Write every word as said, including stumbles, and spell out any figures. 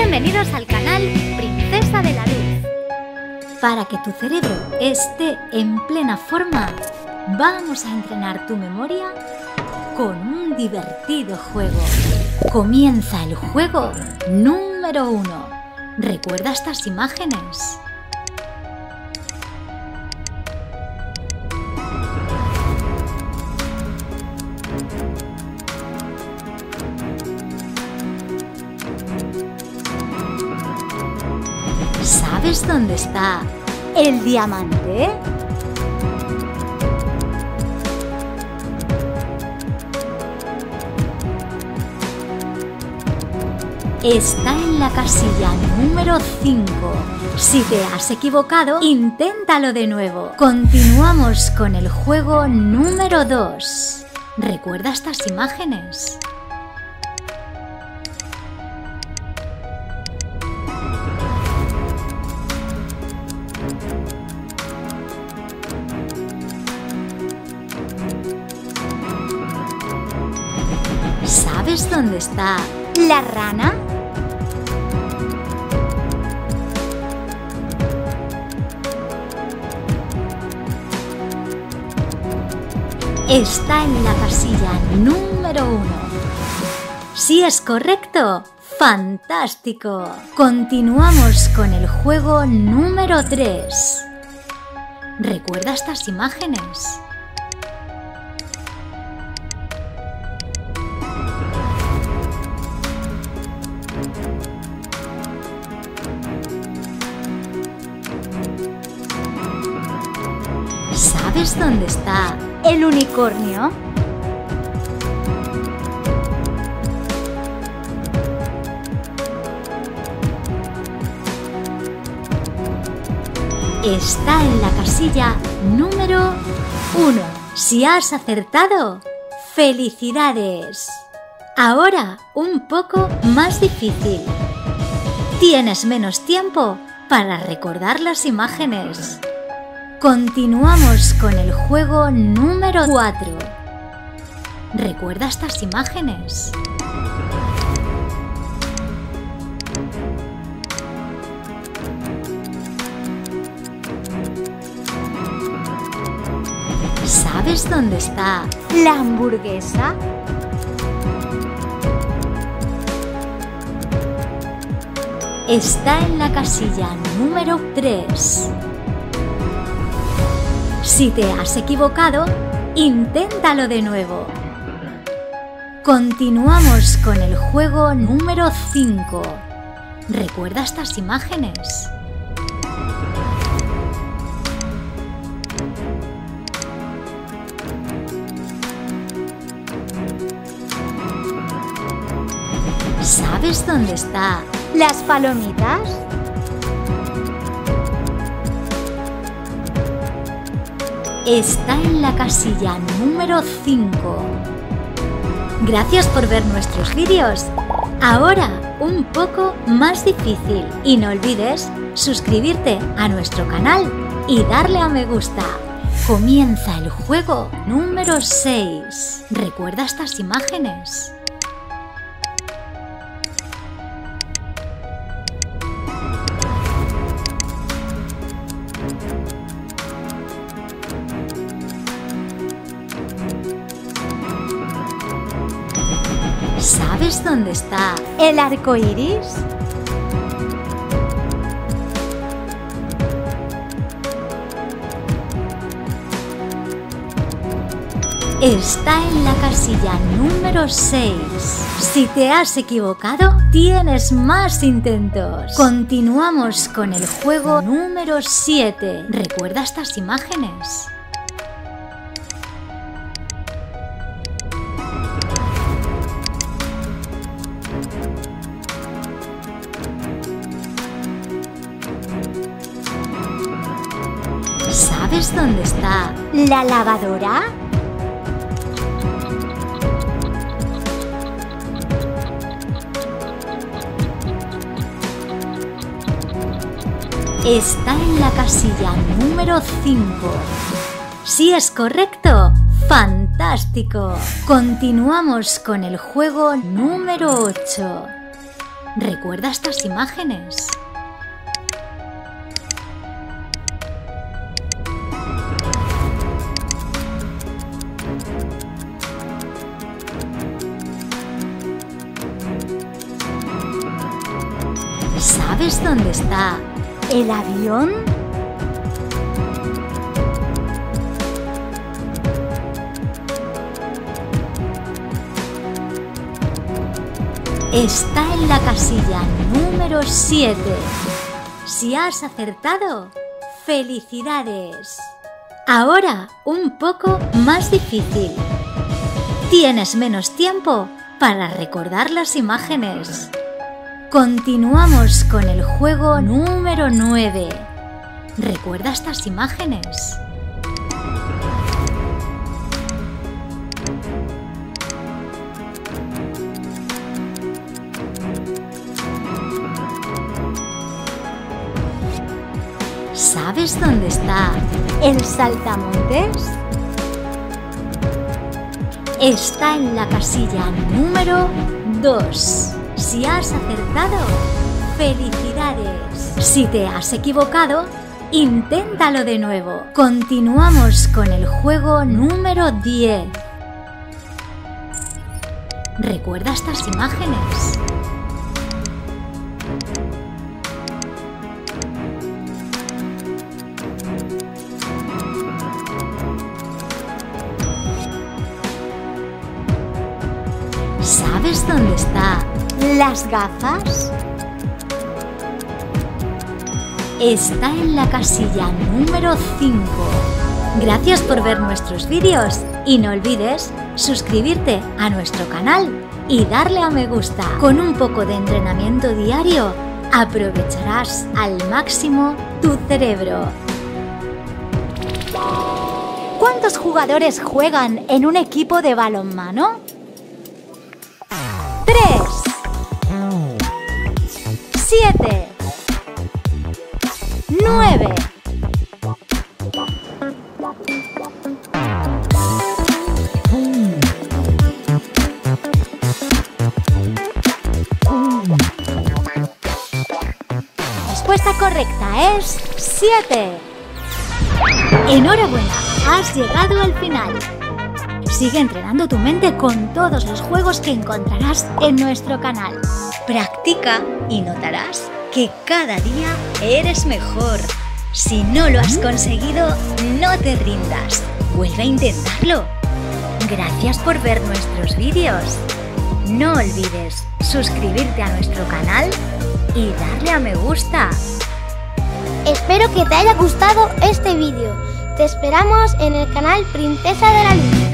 Bienvenidos al canal Princesa de la Luz. Para que tu cerebro esté en plena forma, vamos a entrenar tu memoria con un divertido juego. Comienza el juego número uno. ¿Recuerda estas imágenes? ¿Sabes dónde está el diamante? Está en la casilla número cinco. Si te has equivocado, inténtalo de nuevo. Continuamos con el juego número dos. ¿Recuerda estas imágenes? ¿Sabes dónde está la rana? Está en la casilla número uno. Si es correcto, ¡fantástico! Continuamos con el juego número tres. ¿Recuerda estas imágenes? ¿Sabes dónde está el unicornio? Está en la casilla número uno. Si has acertado, ¡felicidades! Ahora un poco más difícil. Tienes menos tiempo para recordar las imágenes. Continuamos con el juego número cuatro. ¿Recuerda estas imágenes? ¿Sabes dónde está la hamburguesa? Está en la casilla número tres. Si te has equivocado, inténtalo de nuevo. Continuamos con el juego número cinco. ¿Recuerda estas imágenes? ¿Sabes dónde están las palomitas? Está en la casilla número cinco. Gracias por ver nuestros vídeos. Ahora un poco más difícil. Y no olvides suscribirte a nuestro canal y darle a me gusta. Comienza el juego número seis. ¿Recuerda estas imágenes? ¿Sabes dónde está el arco iris? Está en la casilla número seis. Si te has equivocado, tienes más intentos. Continuamos con el juego número siete. ¿Recuerda estas imágenes? ¿Sabes dónde está la lavadora? Está en la casilla número cinco. Si es correcto, ¡fantástico! Continuamos con el juego número ocho. Recuerda estas imágenes. ¿Sabes dónde está el avión? Está en la casilla número siete. Si has acertado, ¡felicidades! Ahora un poco más difícil. Tienes menos tiempo para recordar las imágenes. Continuamos con el juego número nueve. Recuerda estas imágenes. ¿Sabes dónde está el saltamontes? Está en la casilla número dos. Si has acertado, ¡felicidades! Si te has equivocado, inténtalo de nuevo. Continuamos con el juego número diez. Recuerda estas imágenes. ¿Sabes dónde está las gafas? Está en la casilla número cinco. Gracias por ver nuestros vídeos y no olvides suscribirte a nuestro canal y darle a me gusta. Con un poco de entrenamiento diario aprovecharás al máximo tu cerebro. ¿Cuántos jugadores juegan en un equipo de balonmano? Tres, siete, nueve. La respuesta correcta es siete. Enhorabuena, has llegado al final. Sigue entrenando tu mente con todos los juegos que encontrarás en nuestro canal. Practica y notarás que cada día eres mejor. Si no lo has conseguido, no te rindas. Vuelve a intentarlo. Gracias por ver nuestros vídeos. No olvides suscribirte a nuestro canal y darle a me gusta. Espero que te haya gustado este vídeo. Te esperamos en el canal Princesa de la Luz.